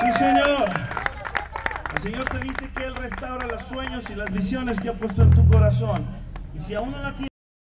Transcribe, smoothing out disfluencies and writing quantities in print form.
Sí, Señor. El Señor te dice que Él restaura los sueños y las visiones que ha puesto en tu corazón. Y si aún no la tienes,